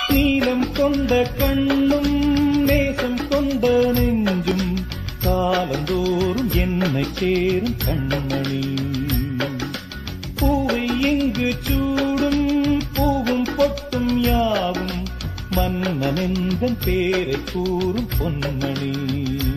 நீலம் கொண்ட கண்ணும் நேசம் கொண்ட நெஞ்சும் காலந்தோறும் என்னை சேரும் கண்மணி. பூவை இங்கு சூடும் பூவும் பொட்டும் யாவும் மன்னனெந்தன் பேரை கூறும் பொன்மணி.